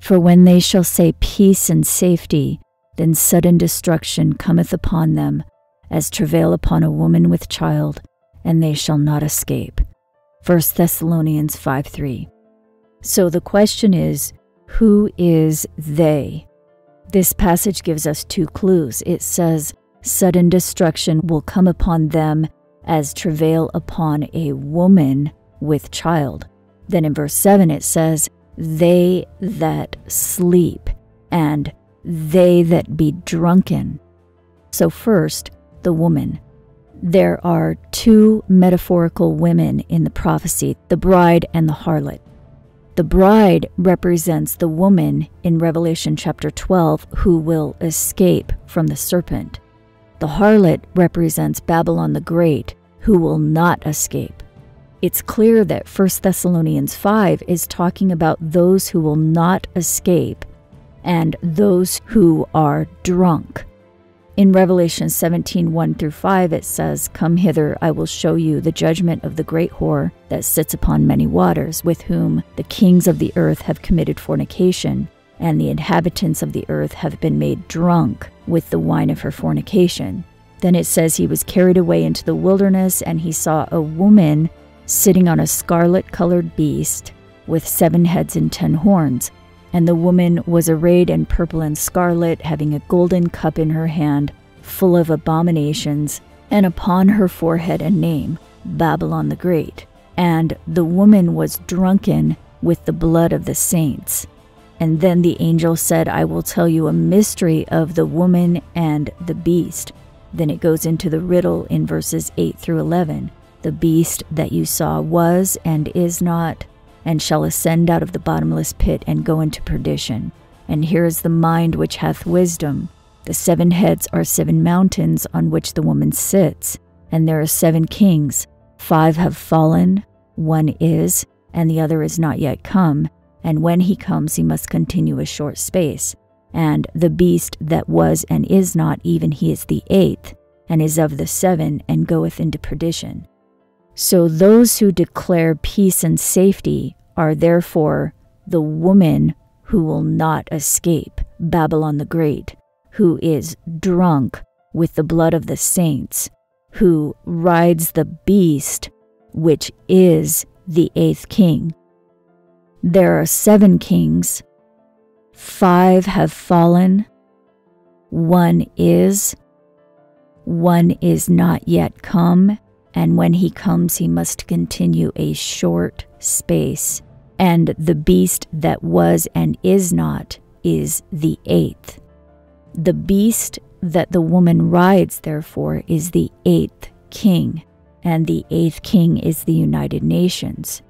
For when they shall say peace and safety, then sudden destruction cometh upon them, as travail upon a woman with child, and they shall not escape. 1 Thessalonians 5:3. So the question is, who is they? This passage gives us two clues. It says, sudden destruction will come upon them as travail upon a woman with child. Then in verse 7 it says, they that sleep, and they that be drunken. So first, the woman. There are two metaphorical women in the prophecy, the bride and the harlot. The bride represents the woman in Revelation chapter 12 who will escape from the serpent. The harlot represents Babylon the Great, who will not escape. It's clear that 1 Thessalonians 5 is talking about those who will not escape and those who are drunk. In Revelation 17:1-5, it says, Come hither, I will show you the judgment of the great whore that sits upon many waters, with whom the kings of the earth have committed fornication, and the inhabitants of the earth have been made drunk with the wine of her fornication. Then it says he was carried away into the wilderness, and he saw a woman sitting on a scarlet-colored beast with 7 heads and 10 horns. And the woman was arrayed in purple and scarlet, having a golden cup in her hand, full of abominations, and upon her forehead a name, Babylon the Great. And the woman was drunken with the blood of the saints. And then the angel said, I will tell you a mystery of the woman and the beast. Then it goes into the riddle in verses 8-11. The beast that you saw was and is not, and shall ascend out of the bottomless pit and go into perdition. And here is the mind which hath wisdom. The 7 heads are 7 mountains on which the woman sits, and there are 7 kings. 5 have fallen, 1 is, and the other is not yet come. And when he comes, he must continue a short space. And the beast that was and is not, even he is the 8th, and is of the 7, and goeth into perdition. So those who declare peace and safety are therefore the woman who will not escape, Babylon the Great, who is drunk with the blood of the saints, who rides the beast, which is the 8th king. There are 7 kings, 5 have fallen, 1 is not yet come, and when he comes, he must continue a short space. And the beast that was and is not is the 8th. The beast that the woman rides, therefore, is the 8th king, and the 8th king is the United Nations.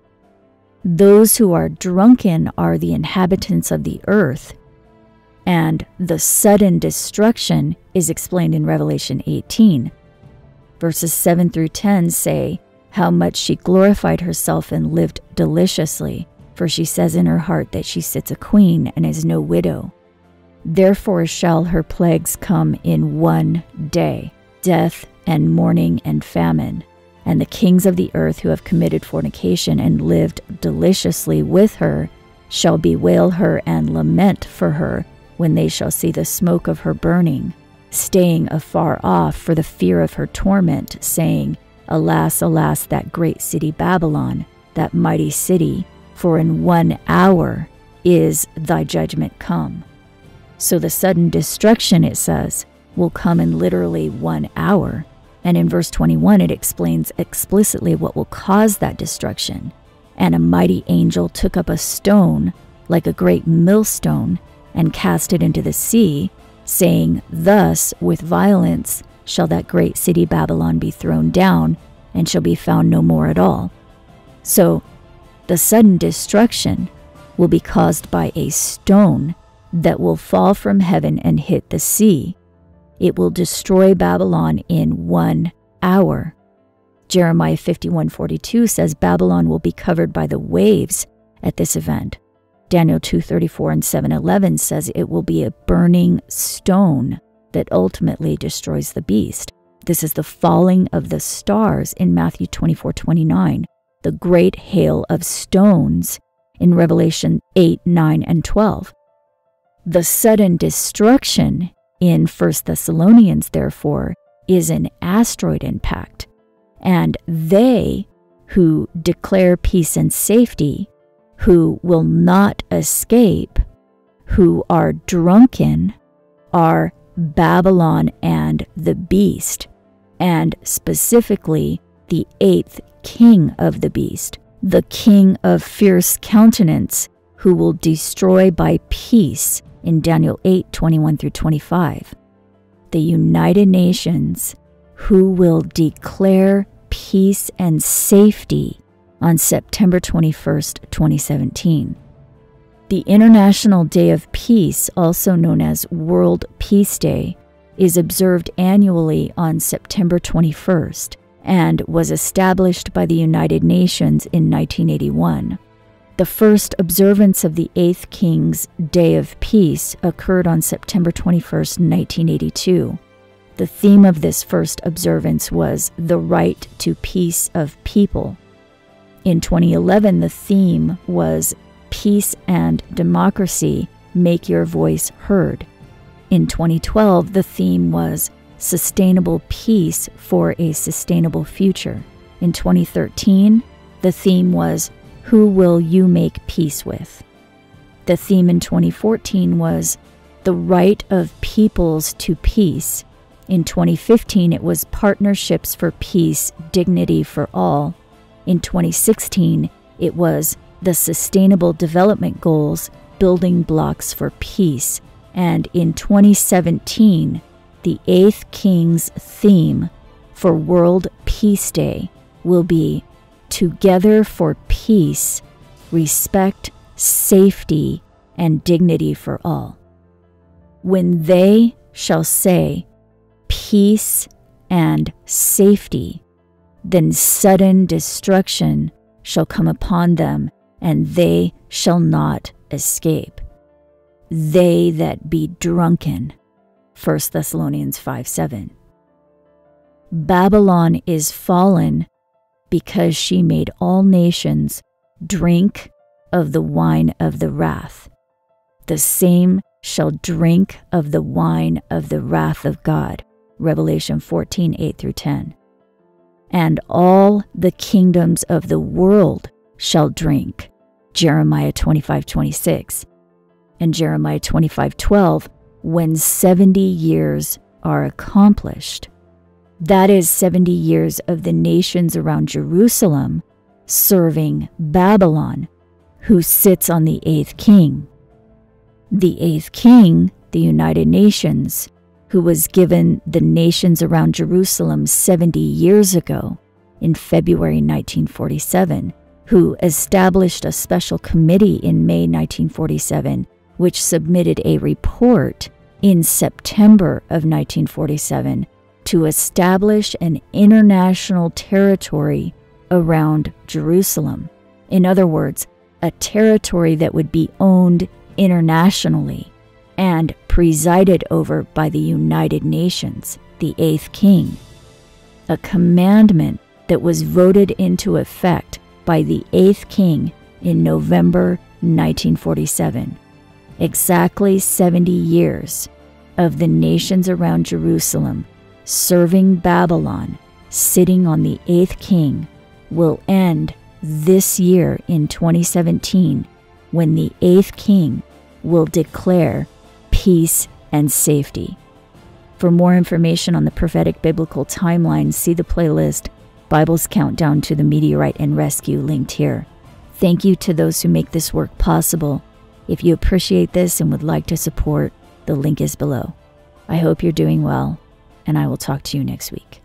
Those who are drunken are the inhabitants of the earth, and the sudden destruction is explained in Revelation 18. Verses 7-10 say how much she glorified herself and lived deliciously, for she says in her heart that she sits a queen and is no widow. Therefore shall her plagues come in one day, death and mourning and famine. And the kings of the earth who have committed fornication and lived deliciously with her shall bewail her and lament for her when they shall see the smoke of her burning, staying afar off for the fear of her torment, saying, Alas, alas, that great city Babylon, that mighty city, for in 1 hour is thy judgment come. So the sudden destruction, it says, will come in literally 1 hour. And in verse 21, it explains explicitly what will cause that destruction. And a mighty angel took up a stone, like a great millstone, and cast it into the sea, saying, Thus with violence shall that great city Babylon be thrown down, and shall be found no more at all. So the sudden destruction will be caused by a stone that will fall from heaven and hit the sea. It will destroy Babylon in 1 hour. Jeremiah 51:42 says Babylon will be covered by the waves at this event. Daniel 2:34 and 7:11 says it will be a burning stone that ultimately destroys the beast. This is the falling of the stars in Matthew 24:29. The great hail of stones in Revelation 8, 9, and 12. The sudden destruction in 1 Thessalonians, therefore, is an asteroid impact, and they who declare peace and safety, who will not escape, who are drunken, are Babylon and the beast, and specifically the 8th king of the beast, the king of fierce countenance, who will destroy by peace in Daniel 8, 21 through 25. The United Nations, who will declare peace and safety on September 21st, 2017. The International Day of Peace, also known as World Peace Day, is observed annually on September 21st and was established by the United Nations in 1981. The first observance of the 8th King's Day of Peace occurred on September 21st, 1982. The theme of this first observance was the right to peace of people. In 2011, the theme was Peace and Democracy, Make Your Voice Heard. In 2012, the theme was Sustainable Peace for a Sustainable Future. In 2013, the theme was Who Will You Make Peace With? The theme in 2014 was The Right of Peoples to Peace. In 2015, it was Partnerships for Peace, Dignity for All. In 2016, it was the Sustainable Development Goals, Building Blocks for Peace. And in 2017, the 8th King's theme for World Peace Day will be Together for Peace, Respect, Safety, and Dignity for All. When they shall say, peace and safety, then sudden destruction shall come upon them, and they shall not escape. They that be drunken. 1 Thessalonians 5:7. Babylon is fallen because she made all nations drink of the wine of the wrath. The same shall drink of the wine of the wrath of God. Revelation 14, 8 through 10. And all the kingdoms of the world shall drink. Jeremiah 25:26. And Jeremiah 25:12, when 70 years are accomplished. That is 70 years of the nations around Jerusalem serving Babylon, who sits on the 8th king. The 8th king, the United Nations, who was given the nations around Jerusalem 70 years ago in February 1947, who established a special committee in May 1947, which submitted a report in September of 1947 to establish an international territory around Jerusalem. In other words, a territory that would be owned internationally and presided over by the United Nations, the 8th king. A commandment that was voted into effect by the 8th king in November 1947. Exactly 70 years of the nations around Jerusalem serving Babylon, sitting on the 8th king, will end this year in 2017, when the 8th king will declare peace and safety. For more information on the prophetic biblical timeline, see the playlist Bible's Countdown to the Meteorite and Rescue linked here. Thank you to those who make this work possible. If you appreciate this and would like to support, the link is below. I hope you're doing well, and I will talk to you next week.